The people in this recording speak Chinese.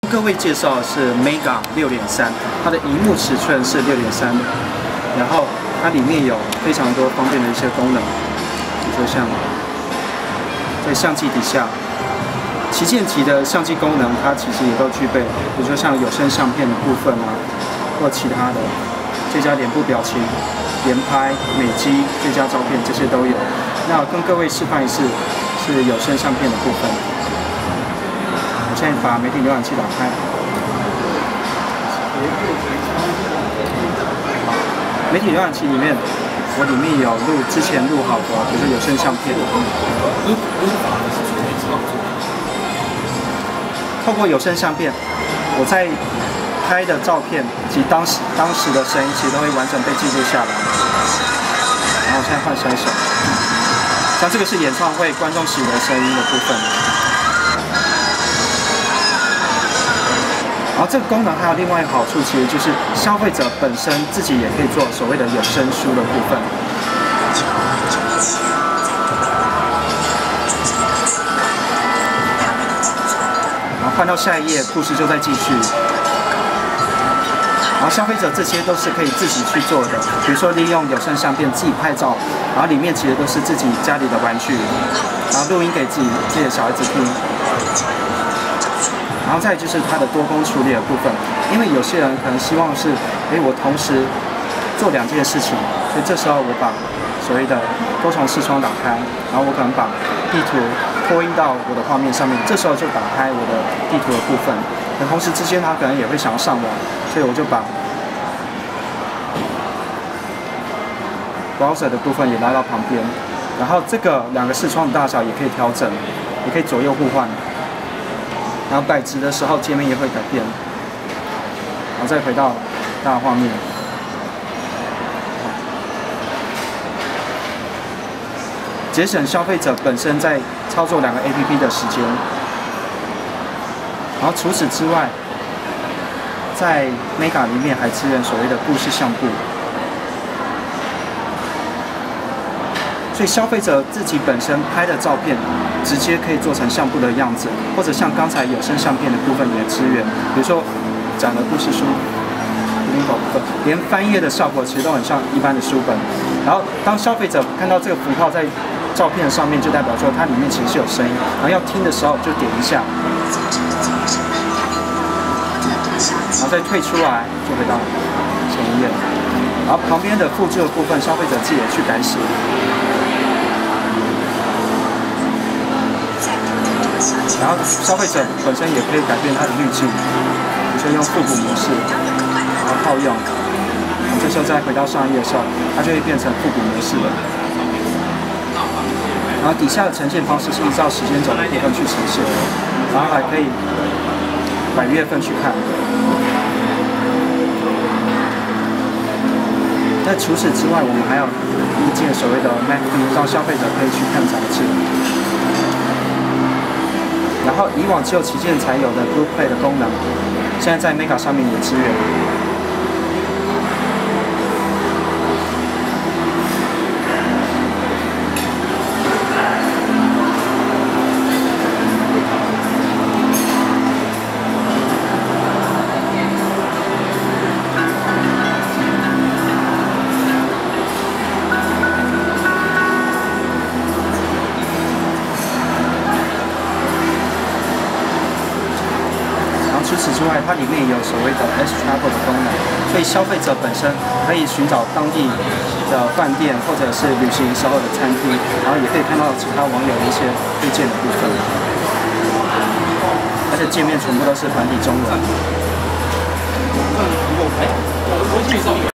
各位介绍的是 Mega 6.3，它的萤幕尺寸是6.3，然后它里面有非常多方便的一些功能，比如说像在相机底下，旗舰级的相机功能它其实也都具备，比如说像有声相片的部分啊，或其他的最佳脸部表情、连拍、美肌、最佳照片这些都有。那跟各位示范一次是有声相片的部分。 现在把媒体浏览器打开。媒体浏览器里面，我里面有之前录好的，比如说有声相片。透过有声相片，我在拍的照片及当时的声音，其实都会完整被记录下来。然后我现在换下一首，像这个是演唱会观众席的声音的部分。 然后这个功能还有另外一个好处，其实就是消费者本身自己也可以做所谓的有声书的部分。然后换到下一页，故事就在继续。然后消费者这些都是可以自己去做的，比如说利用有声相片自己拍照，然后里面其实都是自己家里的玩具，然后录音给自己的小孩子听。 然后再就是它的多工处理的部分，因为有些人可能希望是，我同时做2件事情，所以这时候我把所谓的多重视窗打开，然后我可能把地图拖印到我的画面上面，这时候就打开我的地图的部分。那同时之间他可能也会想要上网，所以我就把 browser 的部分也拉到旁边，然后这个2个视窗的大小也可以调整，也可以左右互换。 然后摆直的时候，界面也会改变。然后再回到大画面，节省消费者本身在操作2个 APP 的时间。然后除此之外，在 Mega 里面还支援所谓的故事相簿，所以消费者自己本身拍的照片。 直接可以做成相簿的样子，或者像刚才有声相片的部分也支援，比如说讲的故事书、部分，连翻页的效果其实都很像一般的书本。然后当消费者看到这个符号在照片上面，就代表说它里面其实是有声音，然后要听的时候就点一下，然后再退出来就回到前一页。然后旁边的附注的部分，消费者自己也去改写。 然后消费者本身也可以改变它的滤镜，比如说用复古模式，然后套用。这时候再回到上一页的时候，它就会变成复古模式了。然后底下的呈现方式是依照时间轴的部分去呈现，然后还可以摆月份去看。那除此之外，我们还有引进所谓的 MacV， 让消费者可以去看杂志。 然后以往只有旗舰才有的 Blue Play 的功能，现在在 Mega 上面也支援。除此之外，它里面也有所谓的 S Travel 的功能，所以消费者本身可以寻找当地的饭店或者是旅行时候的餐厅，然后也可以看到其他网友的一些推荐的部分，而且界面全部都是繁体中文。